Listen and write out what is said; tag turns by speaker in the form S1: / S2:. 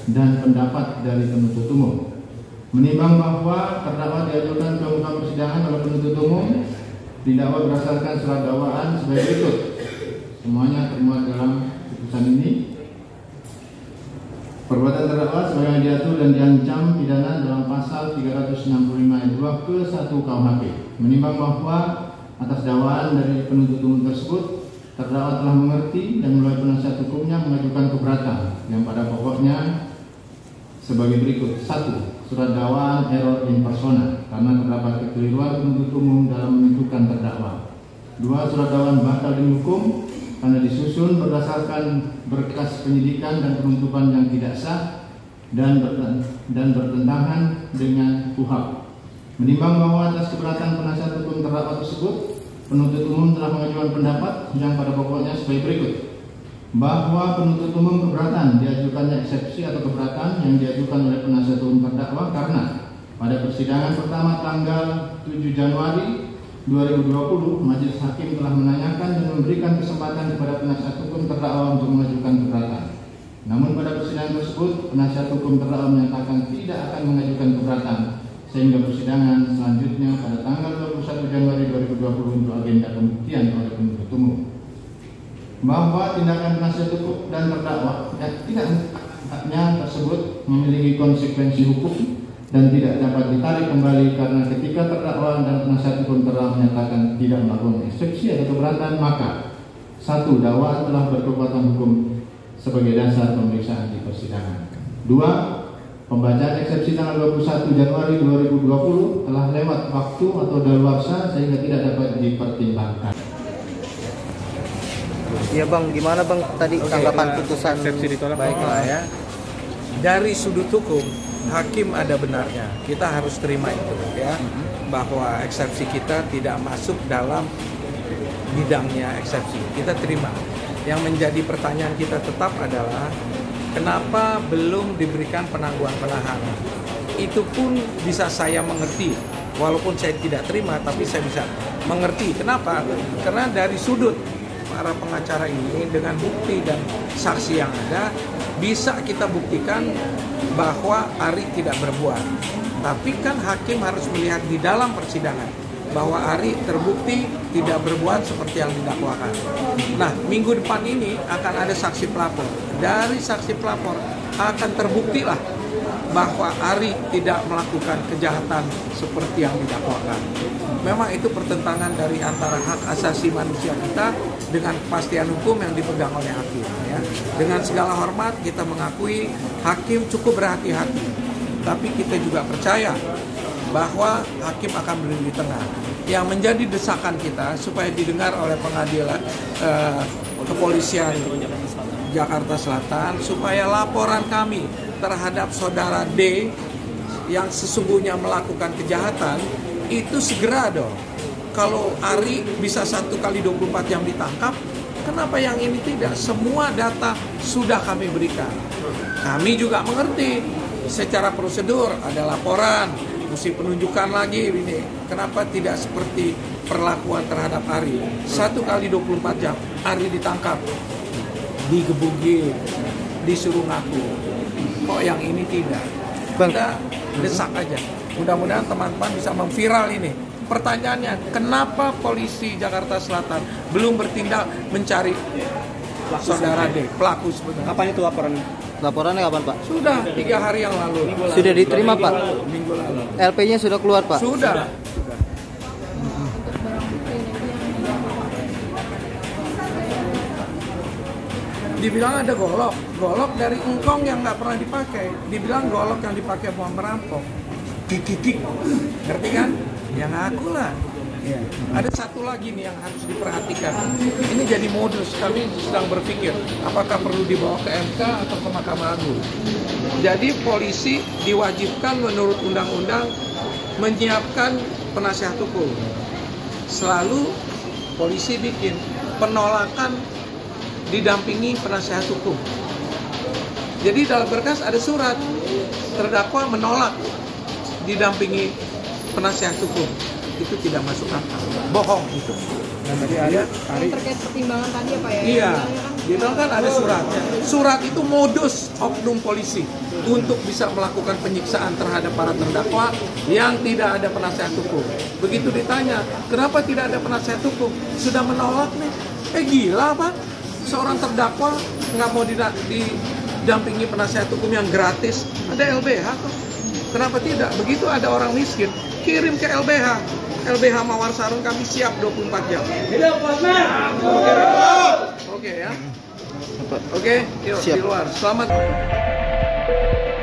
S1: dan pendapat dari penuntut umum. Menimbang bahwa terdakwa diajukan ke muka persidangan oleh penuntut umum, didakwa berdasarkan surat dakwaan sebagai berikut. Semuanya termuat dalam putusan ini. Perbuatan terdakwa sebagaimana diatur dan diancam pidana dalam pasal 365 ayat 2 ke 1 KUHP. Menimbang bahwa atas dakwaan dari penuntut umum tersebut, terdakwa telah mengerti dan melalui penasihat hukumnya mengajukan keberatan yang pada pokoknya sebagai berikut. 1. Surat dakwaan error in persona karena terdapat kekeliruan penuntut umum dalam menentukan terdakwa. 2. Surat dakwaan batal demi hukum karena disusun berdasarkan berkas penyidikan dan penuntutan yang tidak sah dan bertentangan dengan KUHP. Menimbang bahwa atas keberatan penasihat hukum terdakwa tersebut, penuntut umum telah mengajukan pendapat yang pada pokoknya sebagai berikut. Bahwa penuntut umum keberatan diajukannya eksepsi atau keberatan yang diajukan oleh penasihat hukum terdakwa karena pada persidangan pertama tanggal 7 Januari 2020, Majelis Hakim telah menanyakan dan memberikan kesempatan kepada penasihat hukum terdakwa untuk mengajukan keberatan. Namun pada persidangan tersebut, penasihat hukum terdakwa menyatakan tidak akan mengajukan keberatan, sehingga persidangan selanjutnya pada tanggal 21 Januari 2020 untuk agenda pembuktian oleh penuntut umum. Bahwa tindakan penasihat hukum dan terdakwa tidaknya tersebut memiliki konsekuensi hukum dan tidak dapat ditarik kembali karena ketika terdakwa dan penasihat hukum telah menyatakan tidak melakukan eksepsi atau keberatan, maka 1. Dakwaan telah berkekuatan hukum sebagai dasar pemeriksaan di persidangan. 2. Pembacaan eksepsi tanggal 21 Januari 2020 telah lewat waktu atau daluarsa sehingga tidak dapat dipertimbangkan.
S2: Ya Bang, gimana Bang tadi tanggapan putusan
S3: eksepsi ditolak?
S4: Baiklah ya. Dari sudut hukum, hakim ada benarnya. Kita harus terima itu ya, bahwa eksepsi kita tidak masuk dalam bidangnya eksepsi. Kita terima. Yang menjadi pertanyaan kita tetap adalah kenapa belum diberikan penangguhan penahanan. Itu pun bisa saya mengerti. Walaupun saya tidak terima, tapi saya bisa mengerti. Kenapa? Karena dari sudut para pengacara ini dengan bukti dan saksi yang ada, bisa kita buktikan bahwa Ari tidak berbuat. Tapi kan hakim harus melihat di dalam persidangan bahwa Ari terbukti tidak berbuat seperti yang didakwakan. Nah, minggu depan ini akan ada saksi pelapor. Dari saksi pelapor akan terbuktilah bahwa Ari tidak melakukan kejahatan seperti yang didakwakan. Memang itu pertentangan dari antara hak asasi manusia kita dengan kepastian hukum yang dipegang oleh hakim. Ya. Dengan segala hormat kita mengakui hakim cukup berhati-hati, tapi kita juga percaya bahwa hakim akan berdiri di tengah. Yang menjadi desakan kita supaya didengar oleh pengadilan kepolisian Jakarta Selatan supaya laporan kami terhadap saudara D yang sesungguhnya melakukan kejahatan itu segera dong. Kalau Ari bisa 1 kali 24 jam ditangkap, kenapa yang ini tidak? Semua data sudah kami berikan. Kami juga mengerti secara prosedur ada laporan, mesti penunjukan lagi ini. Kenapa tidak seperti perlakuan terhadap Ari? 1 kali 24 jam Ari ditangkap, digebukin, disuruh ngaku. Kok yang ini tidak? Kita desak aja. Mudah-mudahan teman-teman bisa memviral ini. Pertanyaannya, kenapa polisi Jakarta Selatan belum bertindak mencari saudara D, pelaku sebenarnya?
S3: Kapan itu laporannya?
S2: Laporannya kapan Pak?
S4: Sudah 3 hari yang lalu.
S2: Sudah diterima Pak?
S4: Minggu lalu.
S2: LP-nya sudah keluar Pak?
S4: Sudah. Dibilang ada golok dari engkong yang nggak pernah dipakai. Dibilang golok yang dipakai mau merampok. Titik, ngerti kan? Yang aku lah. Ya. Ada satu lagi nih yang harus diperhatikan. Ini jadi modus, kami sedang berpikir apakah perlu dibawa ke MK atau ke Mahkamah Agung. Jadi polisi diwajibkan menurut undang-undang menyiapkan penasihat hukum. Selalu polisi bikin penolakan didampingi penasihat hukum. Jadi dalam berkas ada surat terdakwa menolak didampingi penasihat hukum. Itu tidak masuk akal, bohong itu.
S3: Nah, tadi Ari
S5: terkait pertimbangan tadi ya Pak ya?
S4: Iya.
S5: Kan
S4: Dia bilang kan ada suratnya. Surat itu modus oknum polisi untuk bisa melakukan penyiksaan terhadap para terdakwa yang tidak ada penasihat hukum. Begitu ditanya, kenapa tidak ada penasihat hukum? Sudah menolak nih. Gila Pak, seorang terdakwa nggak mau didampingi penasihat hukum yang gratis. Ada LBH kok. Kenapa tidak? Begitu ada orang miskin, kirim ke LBH. LBH Mawar Sarung kami siap 24 jam. Oke ya. Oke, yuk di luar. Selamat.